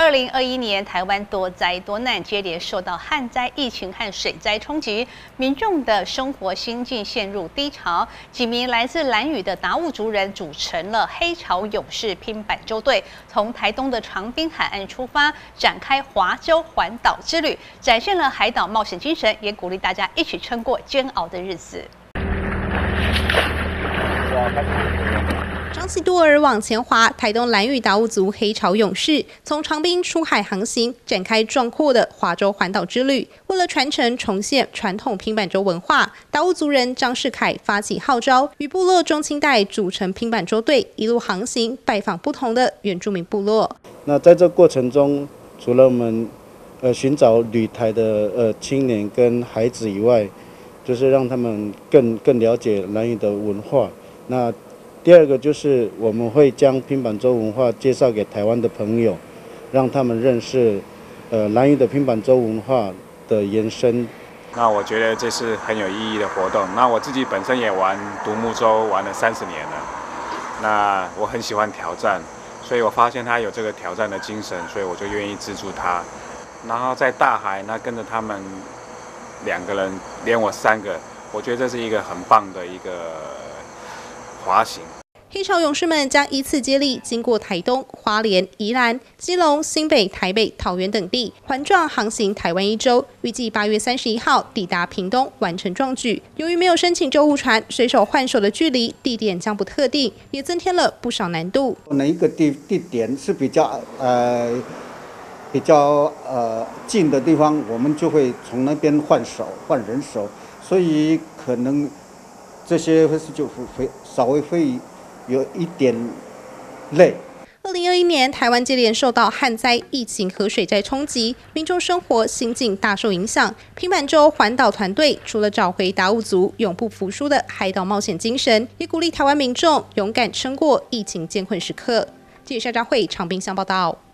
2021年，台湾多灾多难，接连受到旱灾、疫情和水灾冲击，民众的生活心境陷入低潮。几名来自兰屿的达悟族人组成了黑潮勇士拼板舟队，从台东的长滨海岸出发，展开划舟环岛之旅，展现了海岛冒险精神，也鼓励大家一起撑过煎熬的日子。 张起舵儿往前划，台东兰屿达悟族黑潮勇士从长滨出海航行，展开壮阔的划舟环岛之旅。为了传承重现传统拼板舟文化，达悟族人张世凯发起号召，与部落中青代组成拼板舟队，一路航行，拜访不同的原住民部落。 那在这过程中，除了我们寻找旅台的青年跟孩子以外，就是让他们更了解兰屿的文化。那第二个就是我们会将拼板舟文化介绍给台湾的朋友，让他们认识兰屿的拼板舟文化的延伸。 那我觉得这是很有意义的活动。那我自己本身也玩独木舟玩了30年了，那我很喜欢挑战，所以我发现他有这个挑战的精神，所以我就愿意资助他。然后在大海，那跟着他们2个人，连我3个，我觉得这是一个很棒的一个滑行。 黑潮勇士们将依次接力经过台东、花莲、宜兰、基隆、新北、台北、桃园等地，环状航行台湾1周，预计8月31号抵达屏东，完成壮举。由于没有申请救护船，水手换手的距离、地点将不特定，也增添了不少难度。 哪一个地点是比较近的地方，我们就会从那边换人手，所以可能这些就会稍微会有一点累。 2021年，台湾接连受到旱灾、疫情和水灾冲击，民众生活心境大受影响。拼板舟环岛团队除了找回达悟族永不服输的海岛冒险精神，也鼓励台湾民众勇敢撑过疫情艰困时刻。记者夏佳慧长滨乡报道。